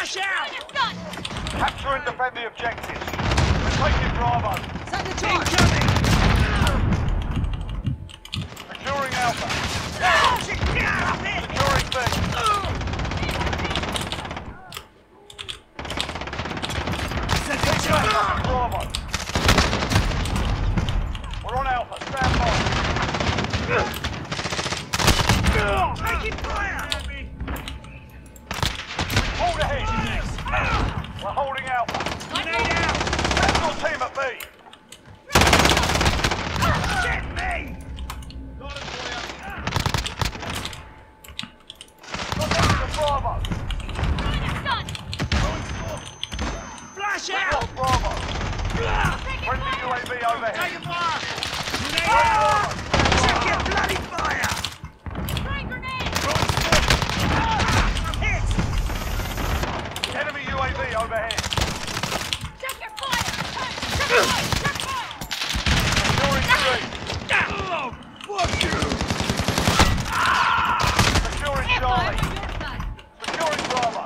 Flash out! Capture and defend the objectives. We're taking Bravo. Incoming! Securing Alpha. Securing B. Bravo. We're on Alpha. Stand by. Taking fire! Hold ahead. We're holding Alpha. Grenade out! Send your team at B. Get me! Got to Bravo. Flash Got out! Bravo. Friendly UAV overhead. Taking fire! Grenade out! Check your bloody fire! Hit! Enemy UAV overhead. Securing C. Oh, fuck you! Securing Charlie. Securing Bravo.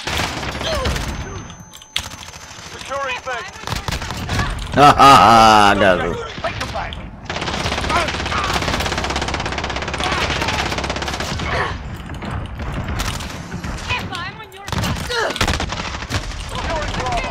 Securing B. I got it. Take them back. Securing Bravo.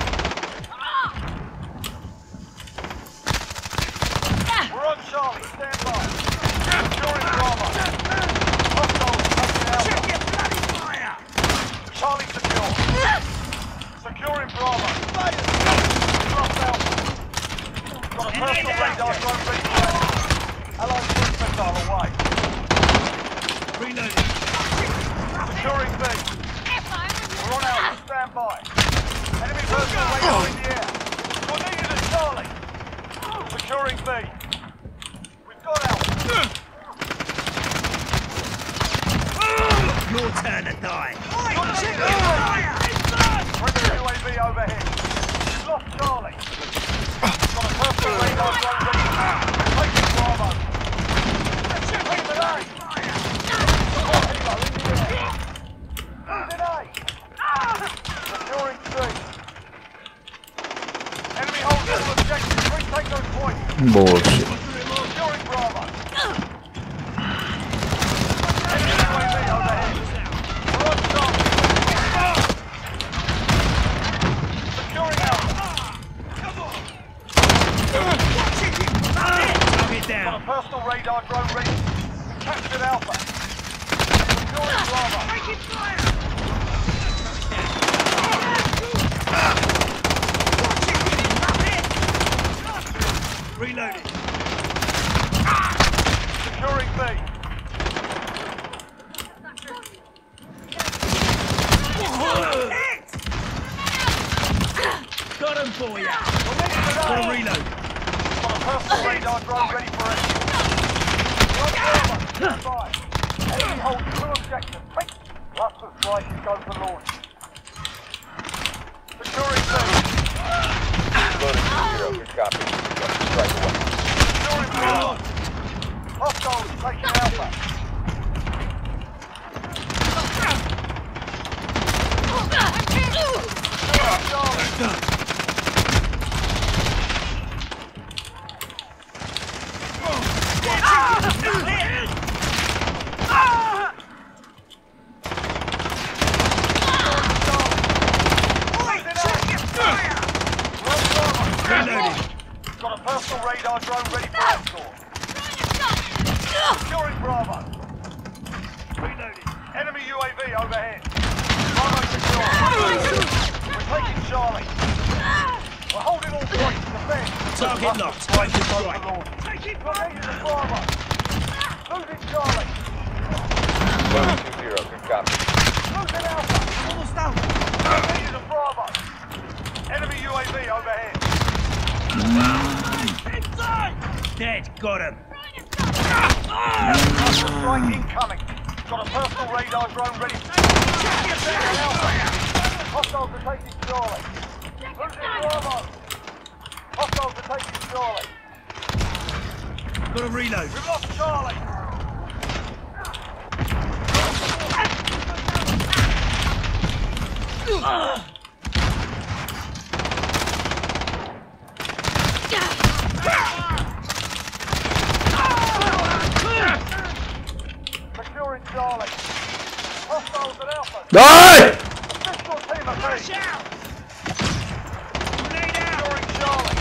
We're on Charlie. Stand by. Securing Bravo. Hostiles taking Alpha. Check your bloody fire! Charlie secure. Securing Bravo. Lost Alpha. Got a personal radar drone ready for action. Allied cruise missile away. Reloading. Securing B. We're on Alpha. Stand by. Enemy personal radar in the air. You're needed at Charlie. Securing B. We've got Alpha. Your turn to die. Check your fire! Friendly UAV overhead. We've lost Charlie. Got a personal radar drone ready. Taking Bravo. Taking the A. Support helo in the air. Losing A. Securing C. Enemy holds all objectives. Retake those points. Bullshit. Securing Bravo. Enemy UAV overhead. We're on Charlie. Securing Alpha. Target Got a down. personal radar drone ready. We captured Alpha. Securing Bravo. Taking fire! Reloading. Securing B. Hit! Got him for ya. We're needed at Got A. a reload. Got a personal radar drone ready for action. We're on Bravo. Stand by. Enemy holds two objectives. Take cluster strike and go for launch. Securing B. Loading 2-0, good copy. Strike away. Securing Bravo. Hostiles taking Alpha. Securing Charlie. Got a personal radar drone ready for escort. Securing Bravo. Reloading. Enemy UAV overhead. Bravo secure. We're taking Charlie. We're holding all points. Defend. Target locked. Strike Right to is over strike. launch. We're needed at Bravo. Losing Charlie. Loading 2-0, good copy. Losing Alpha. Almost out. We're needed at Bravo. Enemy UAV overhead. Inside! Dead. Got him. Cluster strike incoming. Got a personal radar drone ready. Check your Alpha. Hostiles are taking Charlie. Losing Bravo. Hostiles are taking Charlie. Got a reload. We've lost Charlie. Securing Charlie. Hostiles at Alpha. Die! Official team of Flash three. out! Grenade out! Securing Charlie.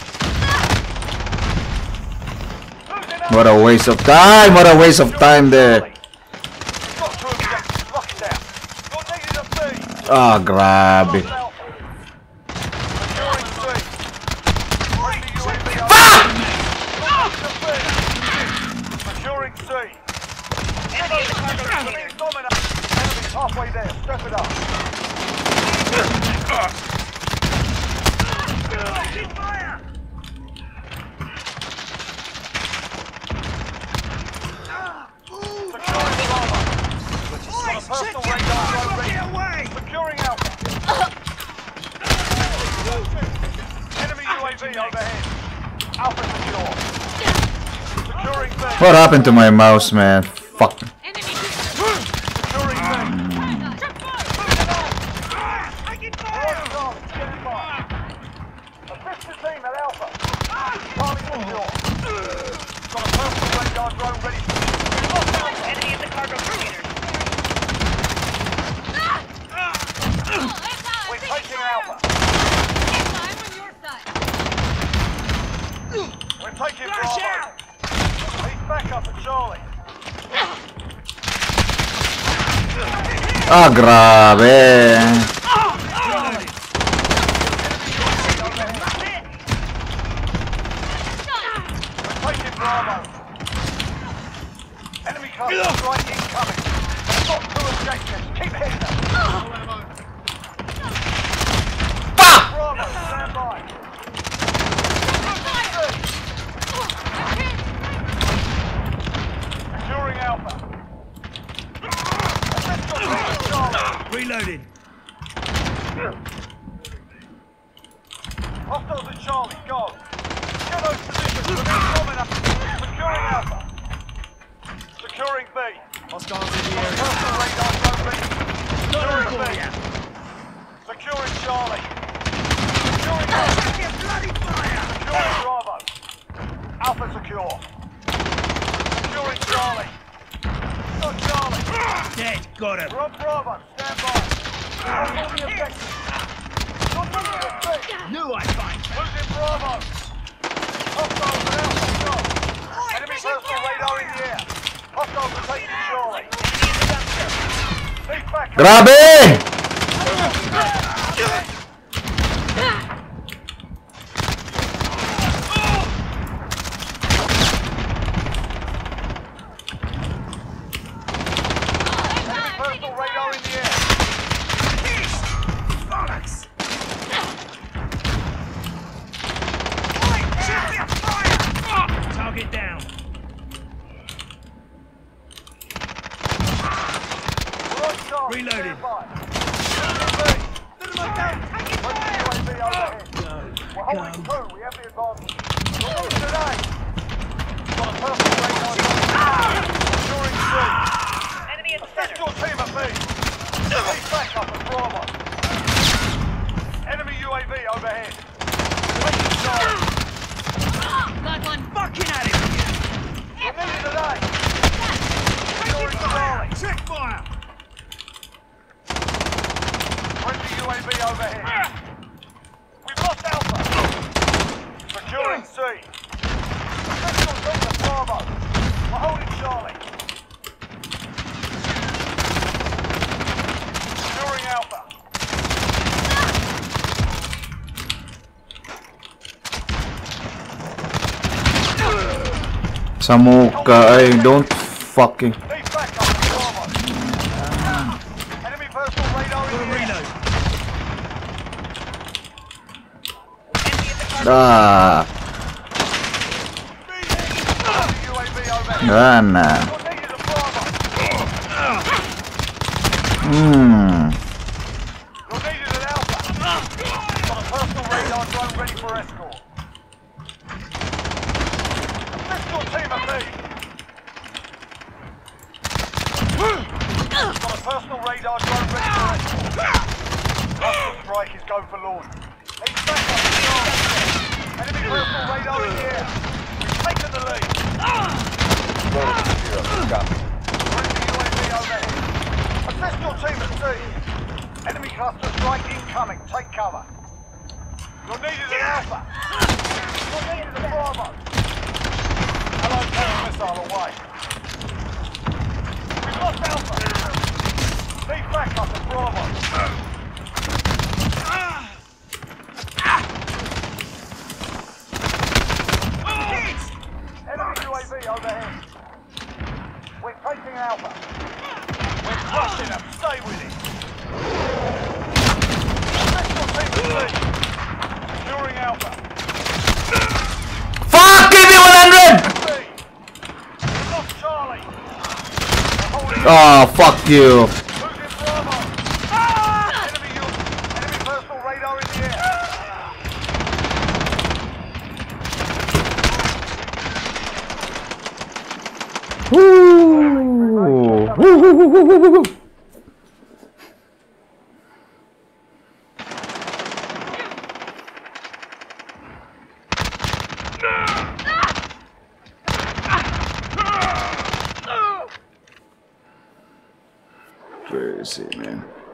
Losing Alpha. What a waste of time! What a waste of time there! You've got two objectives. Lock it down. You're needed at B. Ah, grabe. Lost Alpha. Securing C. Friendly UAV over. Lost to B. Securing C. Enemy in the cargo container. Enemy's dominant. Enemy's halfway there. Step it up. Taking fire! Securing Bravo. Boys, check personal your radar fire! drone ready. Get away! Securing Alpha. Enemy UAV overhead. Alpha secure. Securing B. What happened to my mouse, man? Fuck. Securing B. Taking Right, fire! Charlie, stand by. Assist the team at Alpha. Charlie secure. Got a personal radar drone ready. Lost Alpha. Enemy in the cargo container. We're taking Alpha. We're taking Flash Bravo. out! He's back up at Charlie. Ah, grabe. Reloading. We're taking Bravo. Enemy cluster strike incoming. They've got two objectives. Keep hitting them. Bravo, stand by. Securing Alpha. Official team at Charlie. Reloading. Hostiles at Charlie, go. Get those positions for their dominant. Securing Alpha. Securing B. Hostiles in the area. Personal radar drone ready. Securing B. Fire! Securing Charlie. Securing Alpha. Taking bloody fire! Securing Bravo. Alpha secure. Securing Charlie. Got Charlie. Dead. Got him. We're on Bravo. Stand by. Hold all the objectives. You're needed at B. Knew I'd find you. Losing Bravo. Hostiles at Alpha. Go. Enemy personal radar in the air. Hostiles are taking Charlie. Need backup. Grabe! Enemy personal radar in the air. Bollocks! Oi, check your fire! Target down. We're on Charlie. Reloading. Stand by. Friendly UAV overhead. We're holding two. We have the advantage. We're moving today. Got a personal radar. Securing C. Enemy in the Assist your team at B. Need backup at Bravo. Enemy UAV overhead. Taking Charlie. Fucking at it! We're needed today. Securing Charlie. Check fire! Friendly UAV overhead. We've lost Alpha. Securing C. Official team at Bravo. We're holding Charlie. Securing Alpha. Samuka, I don't fucking... Need backup at Bravo. Enemy personal radar in the air. Reload. Ah, UAV overhead. gana. You're needed at Bravo. You're needed at Alpha. Got a personal radar drone ready for escort. Official team at B. Got a personal radar drone ready for escort. overlord. He's back up the yard. Enemy personal radar in the air. We've taken the lead. Loading to 0. Good copy. Friendly UAV overhead. Assist your team at sea. Enemy cluster strike incoming. Take cover. You're needed at Alpha. You're needed at Bravo. Hello, counter missile away. We've lost Alpha. Need backup at Bravo. Enemy UAV overhead. We're taking Alpha. We're crushing them. Stay with it. Assist your team at sea. Securing Alpha. Fuck! Give me 100! We lost Charlie. Oh, fuck you. Losing Bravo. Enemy personal radar in the air. Woo. Where is he, man?